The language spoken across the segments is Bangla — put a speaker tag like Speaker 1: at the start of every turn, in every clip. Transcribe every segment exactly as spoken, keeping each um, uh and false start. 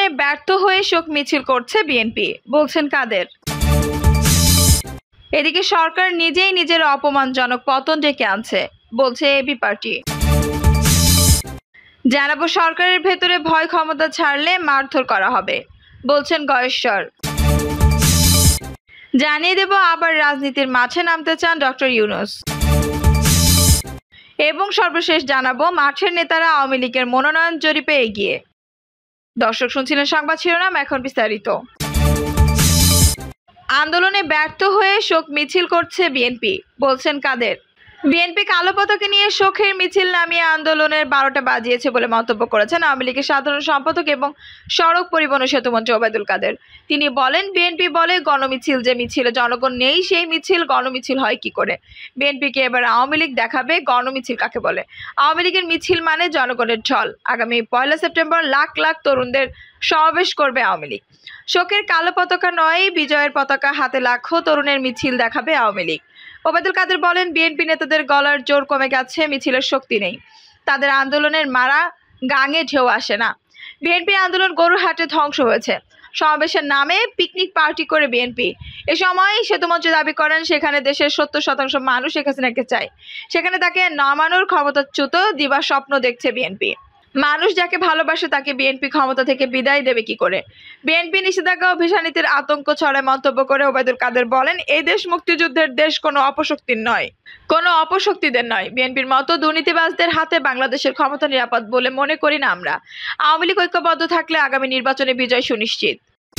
Speaker 1: আন্দোলনে ব্যর্থ হয়ে শোক মিছিল করছে বিএনপি, বলছেন কাদের। এদিকে সরকার নিজেই নিজের অপমানজনক পতন ডেকে আনছে, বলছে এবি পার্টি। জানাবো সরকারের ভেতরে ভয় ক্ষমতা ছাড়লে মারধর করা হবে, বলছেন গয়েশ্বর। জানিয়ে দেব আবার রাজনীতির মাঠে নামতে চান ডক্টর ইউনূস। এবং সর্বশেষ জানাবো মাঠের নেতারা আওয়ামী লীগের মনোনয়ন জরিপে এগিয়ে। দর্শক শুনছিলেন সংবাদ শিরোনাম, এখন বিস্তারিত। আন্দোলনে ব্যর্থ হয়ে শোক মিছিল করছে বিএনপি, বলছেন কাদের। বিএনপি কালো পতাকা নিয়ে শোকের মিছিল নামিয়ে আন্দোলনের বারোটা বাজিয়েছে বলে মন্তব্য করেছেন আওয়ামী লীগের সাধারণ সম্পাদক এবং সড়ক পরিবহন ও সেতুমন্ত্রী ওবায়দুল কাদের। তিনি বলেন, বিএনপি বলে গণমিছিল, যে মিছিলে জনগণ নেই সেই মিছিল গণমিছিল হয় কি করে? বিএনপিকে এবার আওয়ামী লীগ দেখাবে গণমিছিল কাকে বলে। আওয়ামী লীগের মিছিল মানে জনগণের ঢল। আগামী পয়লা সেপ্টেম্বর লাখ লাখ তরুণদের সমাবেশ করবে আওয়ামী লীগ। শোকের কালো পতাকা নয়, বিজয়ের পতাকা হাতে লাখো তরুণের মিছিল দেখাবে আওয়ামী লীগ। ওবায়দুল কাদের বলেন, বিএনপি নেতাদের গলার জোর কমে গেছে, মিছিলের শক্তি নেই, তাদের আন্দোলনের মারা গাঙে ঢেউ আসে না। বিএনপি আন্দোলন গরুর হাটে ধ্বংস হয়েছে। সমাবেশের নামে পিকনিক পার্টি করে বিএনপি। এ সময় সেতুমন্ত্রী দাবি করেন, সেখানে দেশের সত্তর শতাংশ মানুষ শেখ হাসিনাকে চায়, সেখানে তাকে নামানোর ক্ষমতাচ্যুত দিবার স্বপ্ন দেখছে বিএনপি। মানুষ যাকে ভালোবাসে তাকে বিএনপি ক্ষমতা থেকে বিদায় দেবে কি করে? বিএনপি নিষেধাজ্ঞা ও ভিসানীতির আতঙ্ক ছড়ায় মন্তব্য করে ওবায়দুল কাদের বলেন, এই দেশ মুক্তিযুদ্ধের দেশ, কোনো অপশক্তির নয়, কোনো অপশক্তিদের নয়। বিএনপির মতো দুর্নীতিবাজদের হাতে বাংলাদেশের ক্ষমতা নিরাপদ বলে মনে করি না আমরা। আওয়ামী লীগ ঐক্যবদ্ধ থাকলে আগামী নির্বাচনে বিজয় সুনিশ্চিত।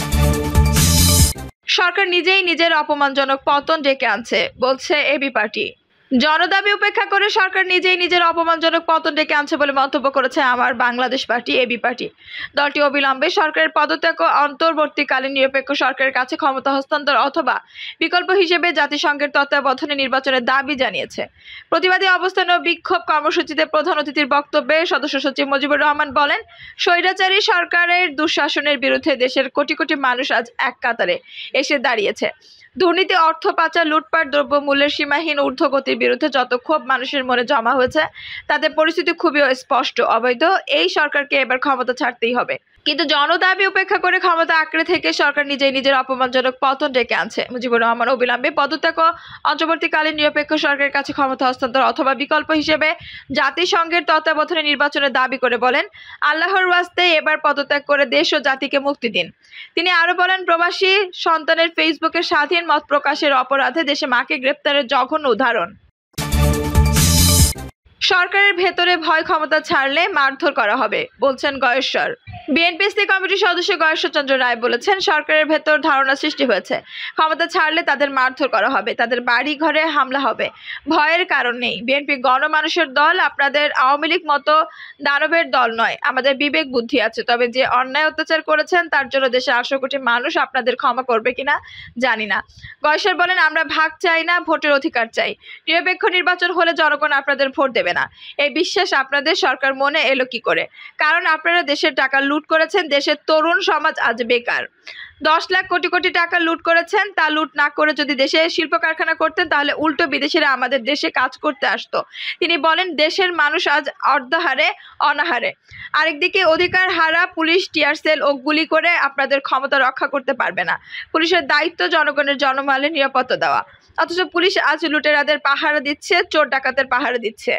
Speaker 1: সরকার নিজেই নিজের অপমানজনক পতন ডেকে আনছে, বলছে এবি পার্টি। জনদাবি উপেক্ষা করে সরকার নিজেই নিজের অপমানজনক পতন ডেকে আনছে বলে মন্তব্য করেছে আমার বাংলাদেশ পার্টি, এবি পার্টি। দলটি অবিলম্বে সরকারের পদত্যাগ ও অন্তর্বর্তীকালীন নিরপেক্ষ সরকারের কাছে ক্ষমতা হস্তান্তর অথবা বিকল্প হিসেবে জাতিসংঘের তত্ত্বাবধানে নির্বাচনের দাবি জানিয়েছে। প্রতিবাদী অবস্থান ও বিক্ষোভ কর্মসূচিতে প্রধান অতিথির বক্তব্যে সদস্য সচিব মুজিবুর রহমান বলেন, স্বৈরাচারী সরকারের দুঃশাসনের বিরুদ্ধে দেশের কোটি কোটি মানুষ আজ এক কাতারে এসে দাঁড়িয়েছে। দুর্নীতি, অর্থ পাচার, লুটপাট, দ্রব্যমূল্যের সীমাহীন ঊর্ধ্বগতির বিরুদ্ধে যত ক্ষোভ মানুষের মনে জমা হয়েছে তাতে পরিস্থিতি খুবই স্পষ্ট। অবৈধ এই সরকারকে এবার ক্ষমতা ছাড়তেই হবে। কিন্তু জনদাবি উপেক্ষা করে ক্ষমতা আঁকড়ে থেকে সরকার নিজেই নিজের অপমানজনক পতন ডেকে আনছে। মুজিবুর রহমান অবিলম্বে পদত্যাগ ও অন্তর্বর্তীকালীন নিরপেক্ষ সরকারের কাছে ক্ষমতা হস্তান্তর অথবা বিকল্প হিসেবে জাতিসংঘের তত্ত্বাবধানে নির্বাচনের দাবি করে বলেন, আল্লাহর ওয়াস্তে এবার পদত্যাগ করে দেশ ও জাতিকে মুক্তি দিন। তিনি আরো বলেন, প্রবাসী সন্তানের ফেসবুকে স্বাধীন মত প্রকাশের অপরাধে দেশে মাকে গ্রেপ্তারের জঘন্য উদাহরণ। সরকারের ভেতরে ভয় ক্ষমতা ছাড়লে মারধর করা হবে, বলছেন গয়েশ্বর। বিএনপি স্থায়ী কমিটির সদস্য গয়েশ্বর চন্দ্র রায় বলেছেন, সরকারের ভেতর ধারণা সৃষ্টি হয়েছে ক্ষমতা ছাড়লে তাদের মারধর করা হবে, তাদের বাড়ি ঘরে হামলা হবে। ভয়ের কারণ নেই। বিএনপি গণমানুষের দল, আপনাদের আওয়ামী লীগ মতো দানবের দল নয়। আমাদের বিবেক বুদ্ধি আছে, তবে যে অন্যায় অত্যাচার করেছেন তার জন্য দেশের আটশো কোটি মানুষ আপনাদের ক্ষমা করবে কিনা জানি না। গয়েশ্বর বলেন, আমরা ভাগ চাই না, ভোটের অধিকার চাই। নিরপেক্ষ নির্বাচন হলে জনগণ আপনাদের ভোট দেবে না, এই বিশ্বাস আপনাদের সরকার মনে এলো কি করে? কারণ আপনারা দেশের টাকা লুট করেছেন, দেশের তরুণ সমাজ আজ বেকার। দশ লাখ কোটি কোটি টাকা লুট করেছেন, তা লুট না করে যদি দেশে শিল্প কারখানা করতেন তাহলে উল্টো বিদেশিরা আমাদের দেশে কাজ করতে আসতো। তিনি বলেন, দেশের মানুষ আজ অর্ধহারে অনাহারে। আরেকদিকে অধিকার হারা পুলিশ টিয়ার সেল ও গুলি করে আপনাদের ক্ষমতা রক্ষা করতে পারবে না। পুলিশের দায়িত্ব জনগণের জনমালের নিরাপত্তা দেওয়া, অথচ পুলিশ আজ লুটেরাদের পাহারা দিচ্ছে, চোর ডাকাতের পাহারা দিচ্ছে।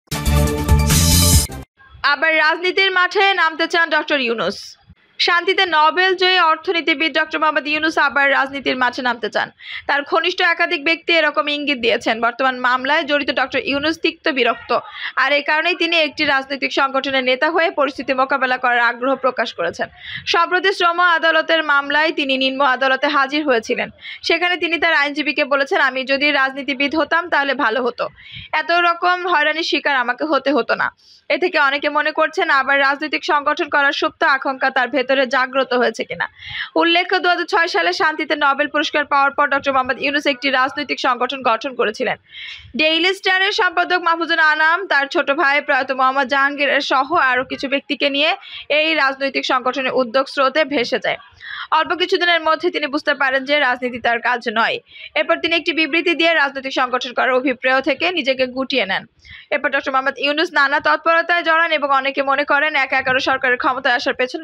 Speaker 1: আবার রাজনীতির মাঠে নামতে চান ডক্টর ইউনূস। শান্তিতে নোবেল জয়ী অর্থনীতিবিদ ডক্টর মোহাম্মদ ইউনূস আবার রাজনীতির মাঠে নামতে চান। তার ঘনিষ্ঠ একাধিক ব্যক্তি এরকম ইঙ্গিত দিয়েছেন। বর্তমান মামলায় জড়িত ডক্টর ইউনূস তিক্ত বিরক্ত, আর এই কারণেই তিনি একটি রাজনৈতিক সংগঠনের নেতা হয়ে পরিস্থিতি মোকাবেলা করার আগ্রহ প্রকাশ করেছেন। সম্প্রতি শ্রম আদালতের মামলায় তিনি নিম্ন আদালতে হাজির হয়েছিলেন। সেখানে তিনি তার আইনজীবীকে বলেছেন, আমি যদি রাজনীতিবিদ হতাম তাহলে ভালো হতো, এত রকম হয়রানির শিকার আমাকে হতে হতো না। এ থেকে অনেকে মনে করছেন আবার রাজনৈতিক সংগঠন করার সুপ্ত আকাঙ্ক্ষা তার ভেতরে জাগ্রত হয়েছে কিনা। উল্লেখ্য, দু হাজার ছয় সালে শান্তিতে নোবেল পুরস্কার পাওয়ার পর ডক্টর মোহাম্মদ ইউনূস একটি রাজনৈতিক সংগঠন গঠন করেছিলেন। ডেইলি স্টারের সম্পাদক মাহফুজুল আনাম, তার ছোট ভাই প্রয়াত মোহাম্মদ জাহাঙ্গীরের সহ আরও কিছু ব্যক্তিকে নিয়ে এই রাজনৈতিক সংগঠনের উদ্যোগ স্রোতে ভেসে যায়। অল্প কিছুদিনের মধ্যে তিনি বুঝতে পারেন যে রাজনীতি তার কাজ নয়। এরপর তিনি একটি বিবৃতি দিয়ে রাজনৈতিক সংগঠন করার অভিপ্রায় থেকে নিজেকে গুটিয়ে নেন। এরপর ডক্টর মোহাম্মদ ইউনূস নানা তৎপরতায় জড়ান এবং অনেকে মনে করেন এক এগারো সরকারের ক্ষমতায় আসার পেছনে ডক্টর মোহাম্মদ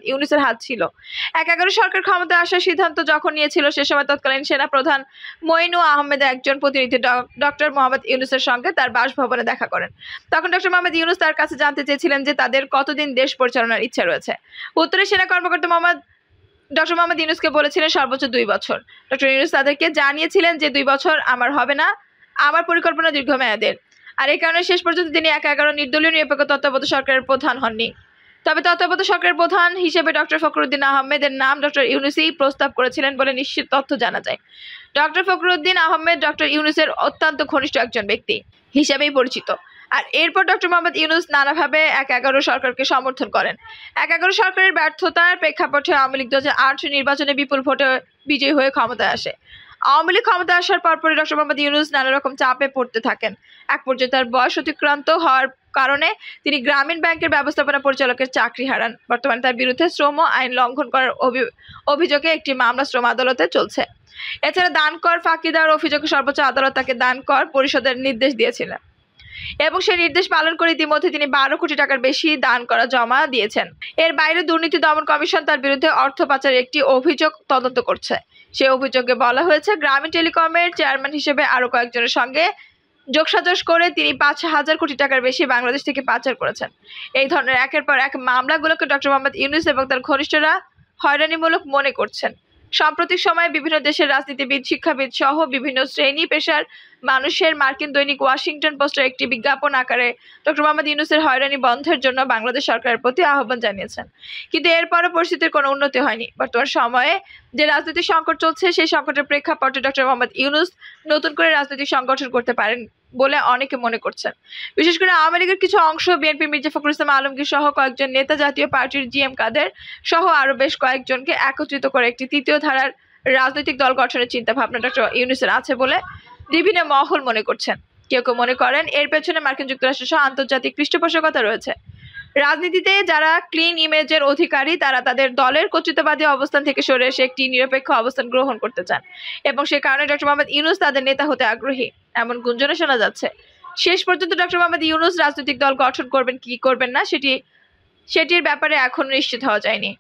Speaker 1: ইউনূসের হাত ছিল। এক এগারো সরকার ক্ষমতায় আসার সিদ্ধান্ত যখন নিয়েছিল সে সময় তৎকালীন সেনাপ্রধান মঈনুল আহমেদ একজন প্রতিনিধি ডক্টর মোহাম্মদ ইউনূসের সঙ্গে তার বাসভবনে দেখা করেন। তখন ডক্টর মোহাম্মদ ইউনূস তার কাছে জানতে চেয়েছিলেন যে তাদের কতদিন দেশ পরিচালনার ইচ্ছা রয়েছে। উত্তরে সেনা কর্মকর্তা মোহাম্মদ ডক্টর মোহাম্মদ ইউনূসকে বলেছিলেন সর্বোচ্চ দুই বছর। ডক্টর ইউনূস তাদেরকে জানিয়েছিলেন যে দুই বছর আমার হবে না, আমার পরিকল্পনা দীর্ঘমেয়াদের। আর এই কারণে শেষ পর্যন্ত তিনি এক এগারো নির্দলীয় নিরপেক্ষ তত্ত্বাবধায়ক সরকারের প্রধান হননি। তবে তত্ত্বাবধায়ক সরকারের প্রধান হিসেবে ডক্টর ফখরুদ্দিন আহমেদের নাম ডক্টর ইউনূসই প্রস্তাব করেছিলেন বলে নিশ্চিত তথ্য জানা যায়। ডক্টর ফখরুদ্দিন আহমেদ ডক্টর ইউনূসের অত্যন্ত ঘনিষ্ঠ একজন ব্যক্তি হিসেবেই পরিচিত। আর এরপর ডক্টর মোহাম্মদ ইউনূস নানাভাবে এক এগারো সরকারকে সমর্থন করেন। এক এগারো সরকারের ব্যর্থতার প্রেক্ষাপটে আওয়ামী লীগ দু হাজার আট নির্বাচনে বিপুল ভোটে বিজয়ী হয়ে ক্ষমতায় আসে। আওয়ামী লীগ ক্ষমতা আসার পরপরই ডক্টর মোহাম্মদ ইউনূস নানা রকম চাপে পড়তে থাকেন। এক পর্যায়ে তার বয়স অতিক্রান্ত হওয়ার কারণে তিনি গ্রামীণ ব্যাংকের ব্যবস্থাপনা পরিচালকের চাকরি হারান। বর্তমানে তার বিরুদ্ধে শ্রম আইন লঙ্ঘন করার অভিযোগে একটি মামলা শ্রম আদালতে চলছে। এছাড়া দান কর ফাঁকি দেওয়ার অভিযোগে সর্বোচ্চ আদালত তাকে দান কর পরিশোধের নির্দেশ দিয়েছিলেন এবং সেই নির্দেশ পালন করে ইতিমধ্যে তিনি বারো কোটি টাকার বেশি দান করা জমা দিয়েছেন। এর বাইরে দুর্নীতি দমন কমিশন তার বিরুদ্ধে অর্থ পাচারের একটি অভিযোগ তদন্ত করছে। সেই অভিযোগে বলা হয়েছে গ্রামীণ টেলিকমের চেয়ারম্যান হিসেবে আরো কয়েকজনের সঙ্গে যোগসাজশ করে তিনি পাঁচ হাজার কোটি টাকার বেশি বাংলাদেশ থেকে পাচার করেছেন। এই ধরনের একের পর এক মামলাগুলোকে ডক্টর মোহাম্মদ ইউনূস এবং তার ঘনিষ্ঠরা হয়রানিমূলক মনে করছেন। সাম্প্রতিক সময়ে বিভিন্ন দেশের রাজনীতিবিদ, শিক্ষাবিদ সহ বিভিন্ন শ্রেণী পেশার মানুষের মার্কিন দৈনিক ওয়াশিংটন পোস্টের একটি বিজ্ঞাপন আকারে ডক্টর মোহাম্মদ ইউনূসের হয়রানি বন্ধের জন্য বাংলাদেশ সরকারের প্রতি আহ্বান জানিয়েছেন। কিন্তু এরপরও পরিস্থিতির কোনো উন্নতি হয়নি। বর্তমান সময়ে যে রাজনৈতিক সংকট চলছে সেই সংকটের প্রেক্ষাপটে ডক্টর মোহাম্মদ ইউনূস নতুন করে রাজনৈতিক সংগঠন করতে পারেন বলে অনেকে মনে করছেন। বিশেষ করে আওয়ামী লীগের কিছু অংশ, বিএনপি মির্জা ফখরুল ইসলাম আলমগীর সহ কয়েকজন নেতা, জাতীয় পার্টির জি এম কাদের সহ আরো বেশ কয়েকজনকে একত্রিত করে একটি তৃতীয় ধারার রাজনৈতিক দল গঠনের চিন্তা ভাবনা ডক্টর ইউনূসের আছে বলে বিভিন্ন মহল মনে করছেন। কেউ কেউ মনে করেন এর পেছনে মার্কিন যুক্তরাষ্ট্র সহ আন্তর্জাতিক পৃষ্ঠপোষকতা রয়েছে। রাজনীতিতে যারা ক্লিন ইমেজের অধিকারী তারা তাদের দলের কর্তৃত্ববাদী অবস্থান থেকে সরে এসে একটি নিরপেক্ষ অবস্থান গ্রহণ করতে চান এবং সে কারণে ডক্টর মোহাম্মদ ইউনূস তাদের নেতা হতে আগ্রহী এমন গুঞ্জনে শোনা যাচ্ছে। শেষ পর্যন্ত ডক্টর মোহাম্মদ ইউনূস রাজনৈতিক দল গঠন করবেন কি করবেন না সেটি সেটির ব্যাপারে এখনো নিশ্চিত হওয়া যায়নি।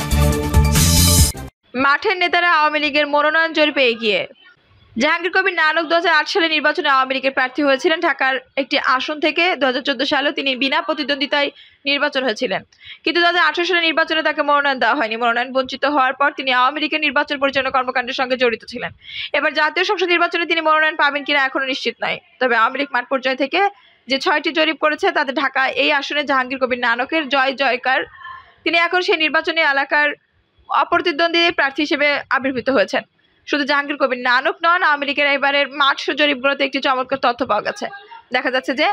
Speaker 1: মাঠের নেতারা আওয়ামী লীগের মনোনয়ন জরিপে এগিয়ে। জাহাঙ্গীর কবির নানক দু হাজার আট সালে নির্বাচনে আওয়ামী লীগের প্রার্থী হয়েছিলেন। ঢাকার একটি আসন থেকে দু হাজার চোদ্দ সালেও তিনি বিনা প্রতিদ্বন্দ্বিতায় নির্বাচন হয়েছিলেন, কিন্তু দু হাজার আঠারো সালে নির্বাচনে তাকে মনোনয়ন দেওয়া হয়নি। মনোনয়ন বঞ্চিত হওয়ার পর তিনি আওয়ামী লীগের নির্বাচন পরিচালনা কর্মকাণ্ডের সঙ্গে জড়িত ছিলেন। এবার জাতীয় সংসদ নির্বাচনে তিনি মনোনয়ন পাবেন কিনা এখনো নিশ্চিত নয়। তবে আওয়ামী লীগ মাঠ পর্যায় থেকে যে ছয়টি জরিপ করেছে তাতে ঢাকা এই আসনে জাহাঙ্গীর কবির নানকের জয় জয়কার। তিনি এখন সেই নির্বাচনী এলাকার অপ্রতিদ্বন্দ্বী প্রার্থী হিসেবে আবির্ভূত হয়েছেন। শুধু জাহাঙ্গীর কবির নানক নন, আওয়ামী লীগের এবারের মাঠ জরিপগুলোতে একটি চমৎকার তথ্য পাওয়া গেছে। দেখা যাচ্ছে যে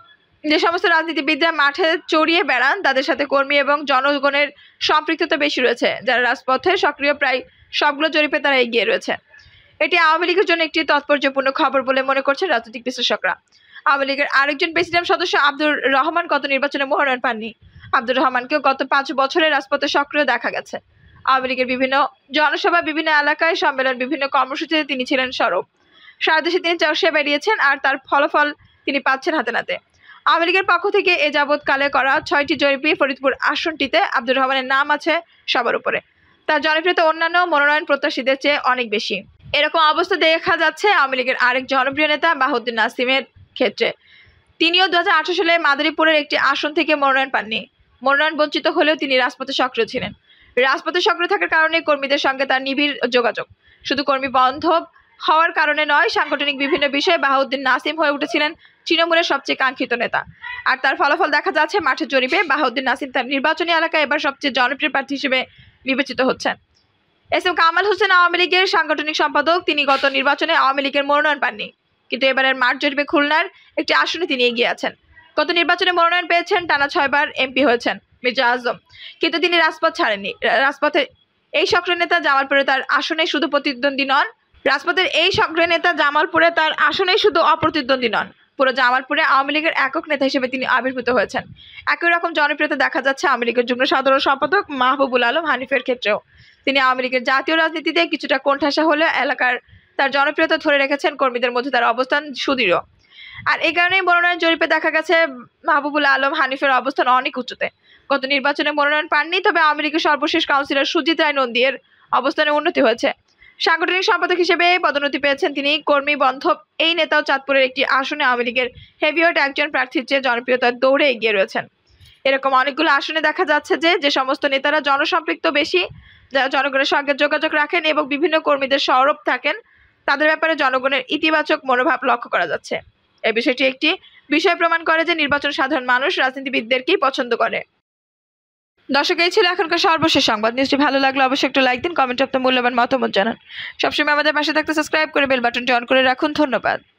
Speaker 1: যে সমস্ত রাজনীতিবিদরা মাঠে চড়িয়ে বেড়ান তাদের সাথে কর্মী এবং জনগণের সম্পৃক্ততা বেশি রয়েছে। যারা রাজপথে সক্রিয় প্রায় সবগুলো জরিপে তারা এগিয়ে রয়েছে। এটি আওয়ামী লীগের জন্য একটি তাৎপর্যপূর্ণ খবর বলে মনে করছেন রাজনৈতিক বিশ্লেষকরা। আওয়ামী লীগের আরেকজন প্রেসিডেন্ট সদস্য আব্দুর রহমান গত নির্বাচনে মনোনয়ন পাননি। আব্দুর রহমানকেও গত পাঁচ বছরে রাজপথে সক্রিয় দেখা গেছে। আওয়ামী লীগের বিভিন্ন জনসভা, বিভিন্ন এলাকায় সম্মেলন, বিভিন্ন কর্মসূচিতে তিনি ছিলেন সরব। সারা দেশে তিনি চষে বেরিয়েছেন আর তার ফলাফল তিনি পাচ্ছেন হাতে নাতে। আওয়ামী লীগের পক্ষ থেকে এ যাবৎকালে করা ছয়টি জরিপে ফরিদপুর আসনটিতে আব্দুর রহমানের নাম আছে সবার উপরে। তার জনপ্রিয়তা অন্যান্য মনোনয়ন প্রত্যাশীদের চেয়ে অনেক বেশি। এরকম অবস্থা দেখা যাচ্ছে আওয়ামী লীগের আরেক জনপ্রিয় নেতা বাহাউদ্দিন নাসিমের ক্ষেত্রে। তিনিও দু হাজার আঠারো সালে মাদারীপুরের একটি আসন থেকে মনোনয়ন পাননি। মনোনয়ন বঞ্চিত হলেও তিনি রাজপথে সক্রিয় ছিলেন। রাজপথে সক্রিয় থাকার কারণে কর্মীদের সঙ্গে তার নিবিড় যোগাযোগ। শুধু কর্মী বান্ধব হওয়ার কারণে নয়, সাংগঠনিক বিভিন্ন বিষয়ে বাহাউদ্দিন নাসিম হয়ে উঠেছিলেন তৃণমূলের সবচেয়ে কাঙ্ক্ষিত নেতা। আর তার ফলাফল দেখা যাচ্ছে মাঠের জরিপে বাহাউদ্দিন নাসিম তার নির্বাচনী এলাকায় এবার সবচেয়ে জনপ্রিয় প্রার্থী হিসেবে বিবেচিত হচ্ছেন। এস এম কামাল হোসেন আওয়ামী লীগের সাংগঠনিক সম্পাদক, তিনি গত নির্বাচনে আওয়ামী লীগের মনোনয়ন পাননি, কিন্তু এবারের মাঠ জরিপে খুলনার একটি আসনে তিনি এগিয়ে আছেন। গত নির্বাচনে মনোনয়ন পেয়েছেন, টানা ছয়বার এমপি হয়েছেন মির্জা আজম, কিন্তু তিনি রাজপথ ছাড়েননি। রাজপথে এই সক্রিয় নেতা জামালপুরে তার আসনে শুধু প্রতিদ্বন্দ্বী নন রাজপথের এই সক্রিয় নেতা জামালপুরে তার আসনে শুধু অপ্রতিদ্বন্দ্বী নন, পুরো জামালপুরে আওয়ামী লীগের একক নেতা হিসেবে তিনি আবির্ভূত হয়েছেন। একই রকম জনপ্রিয়তা দেখা যাচ্ছে আওয়ামী লীগের যুগ্ম সাধারণ সম্পাদক মাহবুবুল আলম হানিফের ক্ষেত্রেও। তিনি আওয়ামী লীগের জাতীয় রাজনীতিতে কিছুটা কোণঠাসা হলেও এলাকার তার জনপ্রিয়তা ধরে রেখেছেন। কর্মীদের মধ্যে তার অবস্থান সুদৃঢ়। আর এই কারণেই মনোনয়ন জরিপে দেখা গেছে মাহবুবুল আলম হানিফের অবস্থান অনেক উঁচুতে। গত নির্বাচনে মনোনয়ন পাননি, তবে আওয়ামী লীগের সর্বশেষ কাউন্সিলর সুজিত রায় নন্দীর অবস্থানের উন্নতি হয়েছে। সাংগঠনিক সম্পাদক হিসেবে পদোন্নতি পেয়েছেন তিনি। কর্মী বান্ধব এই নেতাও চাঁদপুরের একটি আসনে আওয়ামী লীগের হেভিওয়েট একজন প্রার্থীর চেয়ে জনপ্রিয়তার দৌড়ে এগিয়ে রয়েছেন। এরকম অনেকগুলো আসনে দেখা যাচ্ছে যে যে সমস্ত নেতারা জনসম্পৃক্ত বেশি, যারা জনগণের সঙ্গে যোগাযোগ রাখেন এবং বিভিন্ন কর্মীদের সরব থাকেন, তাদের ব্যাপারে জনগণের ইতিবাচক মনোভাব লক্ষ্য করা যাচ্ছে। এই বিষয়টি একটি বিষয় প্রমাণ করে যে নির্বাচন সাধারণ মানুষ রাজনীতিবিদদেরকেই পছন্দ করে। দর্শক, এই ছিল এখনকার সর্বশেষ সংবাদ। নিউজটি ভালো লাগলে অবশ্যই একটু লাইক দিন, কমেন্টে আপনার মূল্যবান মতামত জানান। সবসময় আমাদের পাশে থাকতে সাবস্ক্রাইব করে বেল বাটনটি অন করে রাখুন। ধন্যবাদ।